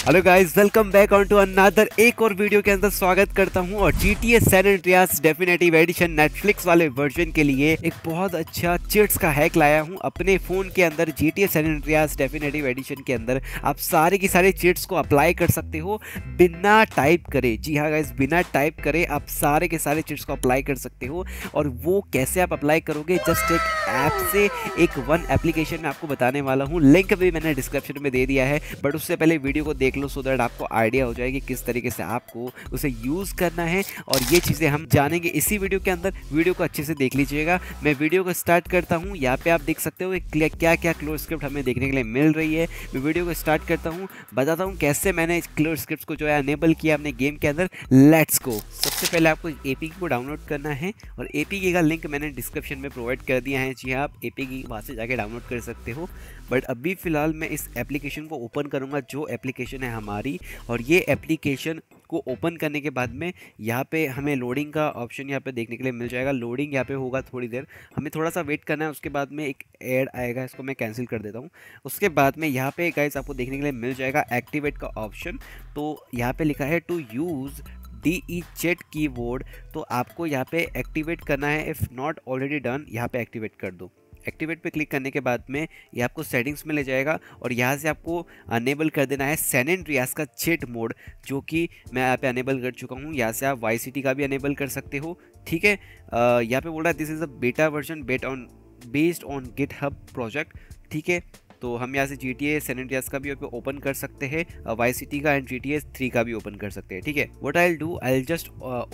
Hello guys, welcome back on to another एक और video के अंदर स्वागत करता हूं। और GTA San Andreas definitive edition Netflix वाले वर्जन के लिए एक बहुत अच्छा चिट्स का हैक लाया हूं अपने फ़ोन के अंदर। GTA San Andreas definitive edition के अंदर आप सारे की सारे चिट्स को अप्लाई कर सकते हो बिना टाइप करे। जी हाँ गाइस, बिना टाइप करे आप सारे के सारे चिट्स को अप्लाई कर सकते हो। और वो कैसे आप अप्लाई करोगे, जस्ट एक ऐप से, एक वन एप्लीकेशन में आपको बताने वाला हूँ। लिंक भी मैंने डिस्क्रिप्शन में दे दिया है, बट उससे पहले वीडियो को देख लो सो दैट आपको आइडिया हो जाए कि किस तरीके से आपको उसे यूज़ करना है। और ये चीज़ें हम जानेंगे इसी वीडियो के अंदर। वीडियो को अच्छे से देख लीजिएगा। मैं वीडियो को स्टार्ट करता हूँ। यहाँ पे आप देख सकते हो क्या क्या क्लोज स्क्रिप्ट हमें देखने के लिए मिल रही है। मैं वीडियो को स्टार्ट करता हूँ, बताता हूँ कैसे मैंने क्लोज स्क्रिप्ट को जो है अनेबल किया अपने गेम के अंदर। Let's go. सबसे पहले आपको एपीके को डाउनलोड करना है और एपीके का लिंक मैंने डिस्क्रिप्शन में प्रोवाइड कर दिया है। जी हाँ, आप एपीके वहाँ से जाके डाउनलोड कर सकते हो। बट अभी फ़िलहाल मैं इस एप्लीकेशन को ओपन करूँगा, जो एप्लीकेशन है हमारी। और ये एप्लीकेशन को ओपन करने के बाद में यहाँ पे हमें लोडिंग का ऑप्शन यहाँ पे देखने के लिए मिल जाएगा। लोडिंग यहाँ पे होगा थोड़ी देर, हमें थोड़ा सा वेट करना है। उसके बाद में एक ऐड आएगा, इसको मैं कैंसिल कर देता हूँ। उसके बाद में यहाँ पे गाइस आपको देखने के लिए मिल जाएगा एक्टिवेट का ऑप्शन। तो यहाँ पे लिखा है to use DE chat keyboard. तो आपको यहाँ पे एक्टिवेट करना है। इफ़ नॉट ऑलरेडी डन, यहाँ पे एक्टिवेट कर दो। एक्टिवेट पे क्लिक करने के बाद में ये आपको सेटिंग्स में ले जाएगा और यहाँ से आपको अनेबल कर देना है सैन एंड्रियास का चैट मोड, जो कि मैं यहाँ पे अनेबल कर चुका हूँ। यहाँ से आप वाई सिटी का भी अनेबल कर सकते हो। ठीक है, यहाँ पे बोल रहा है this is a beta version based on GitHub project. ठीक है, तो हम यहाँ से GTA सैन एंड्रियास का भी ओपन कर सकते हैं, वाई सिटी का एंड GTA 3 का भी ओपन कर सकते हैं। ठीक है, what I will do, I will just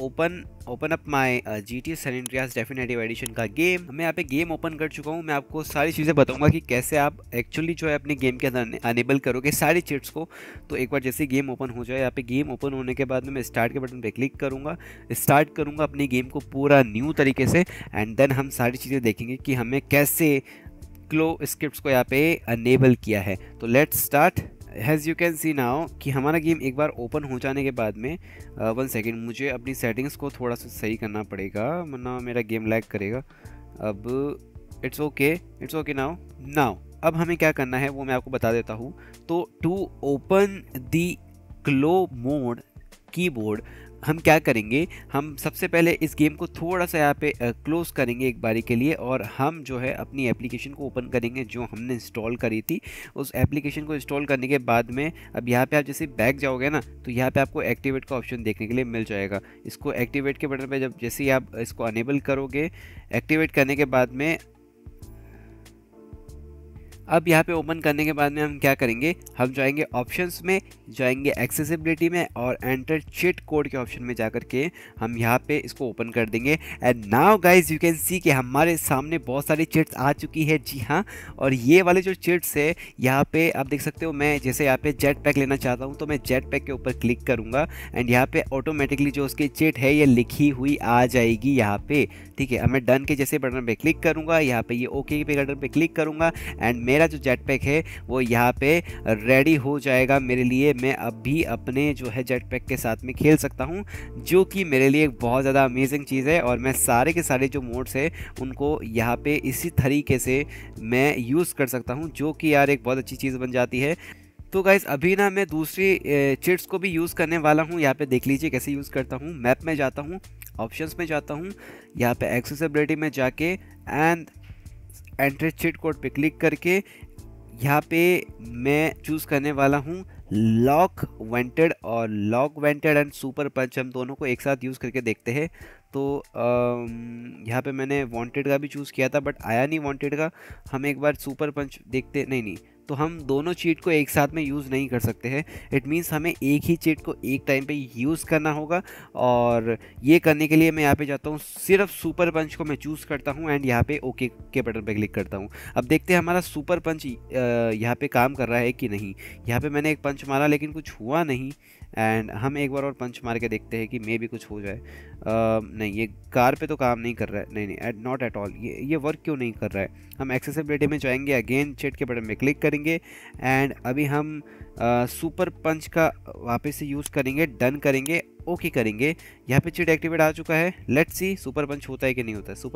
open up my GTA San Andreas definitive edition का गेम। मैं यहाँ पे गेम ओपन कर चुका हूँ। मैं आपको सारी चीज़ें बताऊंगा कि कैसे आप एक्चुअली जो है अपने गेम के अंदर अनेबल करोगे सारी चिट्स को। तो एक बार जैसे गेम ओपन हो जाए, यहाँ पे गेम ओपन होने के बाद में मैं स्टार्ट के बटन पर क्लिक करूँगा, स्टार्ट करूँगा अपनी गेम को पूरा न्यू तरीके से। एंड देन हम सारी चीज़ें देखेंगे कि हमें कैसे क्लो स्क्रिप्ट्स को यहाँ पे अनेबल किया है। तो let's start. As you can see now कि हमारा गेम एक बार ओपन हो जाने के बाद में 1 सेकेंड, मुझे अपनी सेटिंग्स को थोड़ा सा सही करना पड़ेगा वरना मेरा गेम लैग करेगा। अब इट्स ओके नाउ अब हमें क्या करना है वो मैं आपको बता देता हूँ। तो to open the CLEO mode keyboard हम क्या करेंगे, हम सबसे पहले इस गेम को थोड़ा सा यहाँ पे क्लोज करेंगे एक बारी के लिए। और हम जो है अपनी एप्लीकेशन को ओपन करेंगे जो हमने इंस्टॉल करी थी। उस एप्लीकेशन को इंस्टॉल करने के बाद में अब यहाँ पे आप जैसे बैक जाओगे ना, तो यहाँ पे आपको एक्टिवेट का ऑप्शन देखने के लिए मिल जाएगा। इसको एक्टिवेट के बटन पे जब जैसे ही आप इसको अनेबल करोगे, एक्टिवेट करने के बाद में अब यहाँ पे ओपन करने के बाद में हम क्या करेंगे, हम जाएंगे ऑप्शंस में, जाएंगे एक्सेसिबिलिटी में और एंटर चैट कोड के ऑप्शन में जाकर के हम यहाँ पे इसको ओपन कर देंगे। And now guys you can see कि हमारे सामने बहुत सारी चिट्स आ चुकी है। जी हाँ, और ये वाले जो चिट्स है यहाँ पे आप देख सकते हो। मैं जैसे यहाँ पे जेट पैक लेना चाहता हूँ तो मैं जेट पैक के ऊपर क्लिक करूँगा एंड यहाँ पे ऑटोमेटिकली जो उसकी चिट है ये लिखी हुई आ जाएगी यहाँ पे। ठीक है, अब मैं डन के जैसे बटन पे क्लिक करूँगा, यहाँ पे ये ओके पे बटन पे क्लिक करूँगा एंड मेरा जो जेट पैक है वो यहाँ पे रेडी हो जाएगा मेरे लिए। मैं अभी अपने जो है जेट पैक के साथ में खेल सकता हूँ, जो कि मेरे लिए एक बहुत ज़्यादा अमेजिंग चीज़ है। और मैं सारे के सारे जो मोड्स है उनको यहाँ पे इसी तरीके से मैं यूज़ कर सकता हूँ, जो कि यार एक बहुत अच्छी चीज़ बन जाती है। तो गाइस अभी ना मैं दूसरी चिट्स को भी यूज़ करने वाला हूँ। यहाँ पे देख लीजिए कैसे यूज़ करता हूँ। मैप में जाता हूँ, ऑप्शंस में जाता हूँ, यहाँ पे एक्सेसिबिलिटी में जाके एंड एंटर चीट कोड पे क्लिक करके यहाँ पे मैं चूज़ करने वाला हूँ लॉक वेंटेड। और lock vented and super punch हम दोनों को एक साथ यूज़ करके देखते हैं। तो यहाँ पे मैंने वांटेड का भी चूज़ किया था बट आया नहीं वांटेड का। हम एक बार सुपर पंच देखते, नहीं तो हम दोनों चीट को एक साथ में यूज़ नहीं कर सकते हैं। इट मीन्स हमें एक ही चीट को एक टाइम पे यूज़ करना होगा। और ये करने के लिए मैं यहाँ पे जाता हूँ, सिर्फ सुपर पंच को मैं चूज़ करता हूँ एंड यहाँ पे ओके के बटन पे क्लिक करता हूँ। अब देखते हैं हमारा सुपर पंच यहाँ पे काम कर रहा है कि नहीं। यहाँ पे मैंने एक पंच मारा लेकिन कुछ हुआ नहीं। एंड हम एक बार और पंच मार के देखते हैं कि मे भी कुछ हो जाए। नहीं, ये कार पे तो काम नहीं कर रहा है। नहीं नॉट एट ऑल, ये वर्क क्यों नहीं कर रहा है। हम एक्सेसिबिलिटी में जाएंगे, अगेन चैट के बटन में क्लिक करेंगे एंड अभी हम सुपर पंच का वापस से यूज़ करेंगे, डन करेंगे, ओके करेंगे। यहाँ पे चैट एक्टिवेट आ चुका है। लेट्स सी सुपर पंच होता है कि नहीं होता है।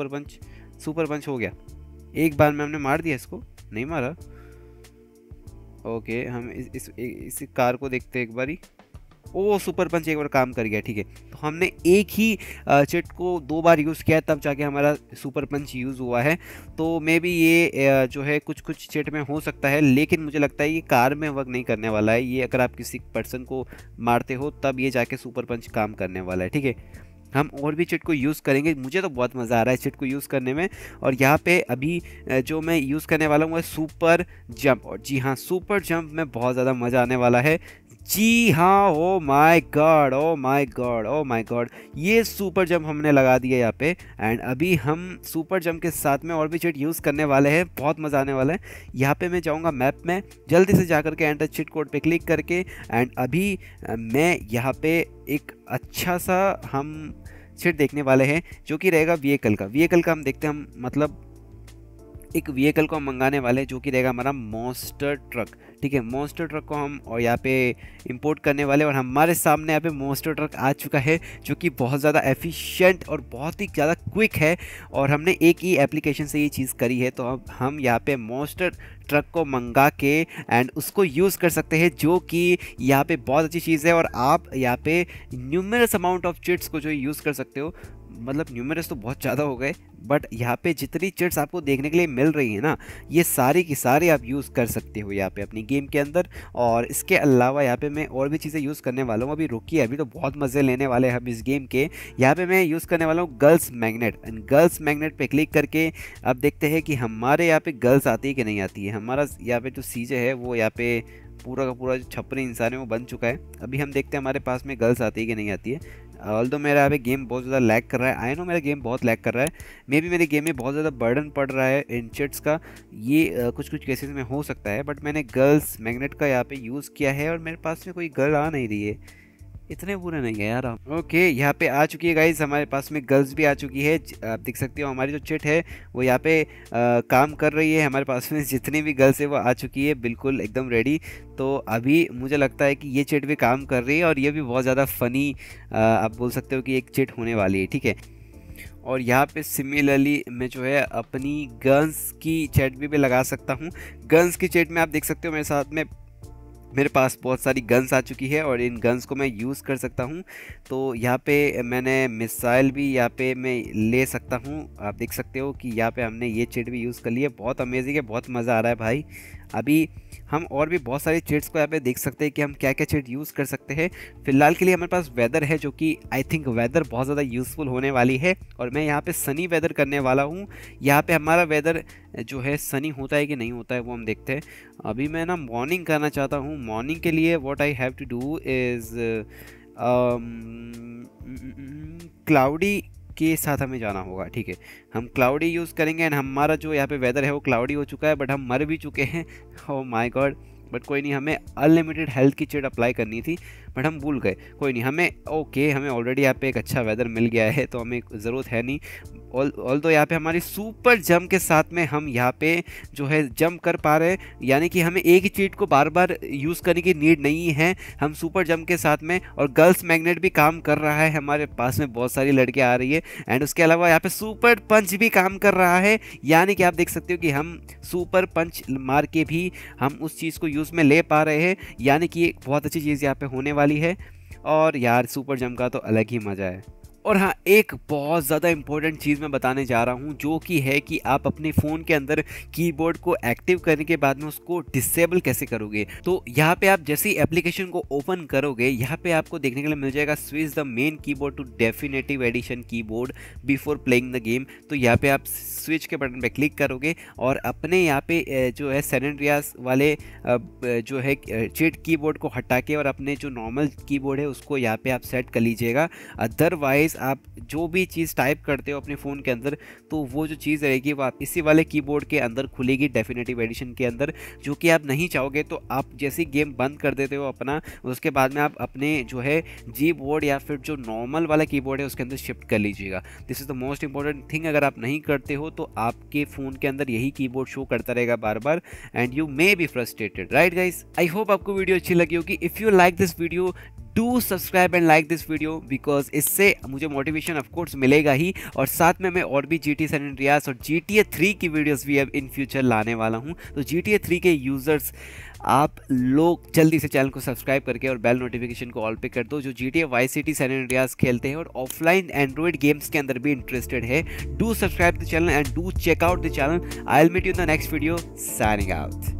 सुपर पंच हो गया। एक बार में हमने मार दिया, इसको नहीं मारा। ओके, हम इस कार को देखते हैं एक बारी। ओ सुपर पंच एक बार काम कर गया, ठीक है। तो हमने एक ही चिट को 2 बार यूज़ किया तब जाके हमारा सुपर पंच यूज़ हुआ है। तो मे बी ये जो है कुछ कुछ चिट में हो सकता है, लेकिन मुझे लगता है ये कार में वर्क नहीं करने वाला है। ये अगर आप किसी पर्सन को मारते हो तब ये जाके सुपर पंच काम करने वाला है, ठीक है। हम और भी चिट को यूज़ करेंगे। मुझे तो बहुत मज़ा आ रहा है चिट को यूज़ करने में। और यहाँ पे अभी जो मैं यूज़ करने वाला हूँ वो है सुपर जंप। और जी हाँ, सुपर जंप में बहुत ज़्यादा मज़ा आने वाला है। जी हाँ, oh my god, oh my god, oh my god, ये सुपर जंप हमने लगा दिया यहाँ पे। एंड अभी हम सुपर जंप के साथ में और भी चिट यूज़ करने वाले हैं। बहुत मज़ा आने वाला है। यहाँ पे मैं जाऊँगा मैप में, जल्दी से जा करके एंटर चिट कोड पे क्लिक करके। एंड अभी मैं यहाँ पे एक अच्छा सा हम चिट देखने वाले हैं जो कि रहेगा व्हीकल का हम देखते हैं। हम मतलब एक व्हीकल को हम मंगाने वाले हैं जो कि रहेगा हमारा मॉन्स्टर ट्रक, ठीक है। मॉन्स्टर ट्रक को हम और यहाँ पे इंपोर्ट करने वाले हैं। और हमारे सामने यहाँ पे मॉन्स्टर ट्रक आ चुका है जो कि बहुत ज़्यादा एफिशिएंट और बहुत ही ज़्यादा क्विक है। और हमने एक ही एप्लीकेशन से ये चीज़ करी है। तो अब हम यहाँ पे मॉन्स्टर ट्रक को मंगा के एंड उसको यूज़ कर सकते हैं, जो कि यहाँ पे बहुत अच्छी चीज़ है। और आप यहाँ पे न्यूमरस अमाउंट ऑफ चिट्स को जो यूज़ कर सकते हो। मतलब न्यूमरस तो बहुत ज़्यादा हो गए, बट यहाँ पे जितनी चिट्स आपको देखने के लिए मिल रही है ना, ये सारी की सारी आप यूज़ कर सकते हो यहाँ पे अपनी गेम के अंदर। और इसके अलावा यहाँ पे मैं और भी चीज़ें यूज़ करने वाला हूँ। अभी रुकिए, अभी तो बहुत मज़े लेने वाले हैं हम इस गेम के। यहाँ पे मैं यूज़ करने वाला हूँ girls magnet. And girls magnet पे क्लिक करके अब देखते हैं कि हमारे यहाँ पे गर्ल्स आती है कि नहीं आती है। हमारा यहाँ पे जो सीजे है वो यहाँ पे पूरा का पूरा जो छपरी इंसान है वो बन चुका है। अभी हम देखते हैं हमारे पास में गर्ल्स आती है कि नहीं आती है। ऑल्दो मेरा यहाँ पे गेम बहुत ज़्यादा लैग कर रहा है। आई नो मेरा गेम बहुत लैग कर रहा है। मे बी मेरे गेम में बहुत ज़्यादा बर्डन पड़ रहा है इन चिट्स का। ये कुछ कुछ केसेस में हो सकता है, बट मैंने गर्ल्स मैग्नेट का यहाँ पे यूज़ किया है और मेरे पास में कोई गर्ल आ नहीं रही है। इतने बुरे नहीं है यार हम। ओके, यहाँ पे आ चुकी है गाइज, हमारे पास में गर्ल्स भी आ चुकी है। आप देख सकते हो हमारी जो चिट है वो यहाँ पे काम कर रही है। हमारे पास में जितनी भी गर्ल्स है वो आ चुकी है, बिल्कुल एकदम रेडी। तो अभी मुझे लगता है कि ये चिट भी काम कर रही है और ये भी बहुत ज़्यादा फ़नी आप बोल सकते हो कि एक चिट होने वाली है, ठीक है। और यहाँ पे सिमिलरली मैं जो है अपनी गन्स की चैट भी लगा सकता हूँ। गन्स की चैट में आप देख सकते हो मेरे साथ में मेरे पास बहुत सारी गन्स आ चुकी है और इन गन्स को मैं यूज़ कर सकता हूँ। तो यहाँ पे मैंने मिसाइल भी यहाँ पे मैं ले सकता हूँ। आप देख सकते हो कि यहाँ पे हमने ये चिट भी यूज़ कर ली है। बहुत अमेजिंग है, बहुत मज़ा आ रहा है भाई। अभी हम और भी बहुत सारी चिट्स को यहाँ पे देख सकते हैं कि हम क्या क्या चिट यूज़ कर सकते हैं। फिलहाल के लिए हमारे पास वेदर है, जो कि आई थिंक वेदर बहुत ज़्यादा यूज़फुल होने वाली है। और मैं यहाँ पे सनी वेदर करने वाला हूँ। यहाँ पे हमारा वेदर जो है सनी होता है कि नहीं होता है वो हम देखते हैं। अभी मैं ना मॉर्निंग करना चाहता हूँ। मॉर्निंग के लिए what I have to do is cloudy के साथ हमें जाना होगा, ठीक है। हम क्लाउडी यूज़ करेंगे एंड हमारा जो यहाँ पे वेदर है वो क्लाउडी हो चुका है, बट हम मर भी चुके हैं। ओह माय गॉड, बट कोई नहीं, हमें अनलिमिटेड हेल्थ की चिट अप्लाई करनी थी बट हम भूल गए। कोई नहीं, हमें ओके, हमें ऑलरेडी यहाँ पे एक अच्छा वेदर मिल गया है तो हमें ज़रूरत है नहीं। ऑल तो यहाँ पे हमारी सुपर जंप के साथ में हम यहाँ पे जो है जंप कर पा रहे हैं, यानी कि हमें एक ही चीट को बार बार यूज़ करने की नीड नहीं है। हम सुपर जंप के साथ में, और गर्ल्स मैग्नेट भी काम कर रहा है, हमारे पास में बहुत सारी लड़कियाँ आ रही है। एंड उसके अलावा यहाँ पे सुपर पंच भी काम कर रहा है, यानी कि आप देख सकते हो कि हम सुपर पंच मार के भी हम उस चीज़ को यूज़ में ले पा रहे हैं, यानी कि एक बहुत अच्छी चीज़ यहाँ पे होने वाली है। और यार सुपर जंप का तो अलग ही मज़ा है। और हाँ, एक बहुत ज़्यादा इंपॉर्टेंट चीज़ मैं बताने जा रहा हूँ, जो कि है कि आप अपने फ़ोन के अंदर कीबोर्ड को एक्टिव करने के बाद में उसको डिसेबल कैसे करोगे। तो यहाँ पे आप जैसे ही एप्लीकेशन को ओपन करोगे, यहाँ पे आपको देखने के लिए मिल जाएगा switch the main keyboard to definitive edition keyboard before playing the game. तो यहाँ पे आप स्विच के बटन पे क्लिक करोगे और अपने यहाँ पे जो है सैन एंड्रियास वाले जो है चिट कीबोर्ड को हटा के और अपने जो नॉर्मल कीबोर्ड है उसको यहाँ पे आप सेट कर लीजिएगा। अदरवाइज़ आप जो भी चीज़ टाइप करते हो अपने फ़ोन के अंदर, तो वो जो चीज़ रहेगी वो आप इसी वाले कीबोर्ड के अंदर खुलेगी डेफिनेटिव एडिशन के अंदर, जो कि आप नहीं चाहोगे। तो आप जैसे गेम बंद कर देते हो अपना, उसके बाद में आप अपने जो है जी बोर्ड या फिर जो नॉर्मल वाला कीबोर्ड है उसके अंदर शिफ्ट कर लीजिएगा। This is the most important thing. अगर आप नहीं करते हो तो आपके फ़ोन के अंदर यही कीबोर्ड शो करता रहेगा बार बार, and you may be frustrated, right guys. I hope आपको वीडियो अच्छी लगी होगी। If you like this video, do subscribe and like this video, because इससे मुझे मोटिवेशन ऑफ कोर्स मिलेगा ही, और साथ में मैं और भी GTA San Andreas और GTA 3 की वीडियोस भी अब इन फ्यूचर लाने वाला हूं। तो GTA 3 के यूजर्स आप लोग जल्दी से चैनल को सब्सक्राइब करके और बेल नोटिफिकेशन को ऑल पे कर दो, जो GTA Vice City San Andreas खेलते हैं और ऑफलाइन एंड्रॉइड गेम्स के अंदर भी इंटरेस्टेड है। Do subscribe the channel and do check out the channel. I will meet you in the next video, signing out.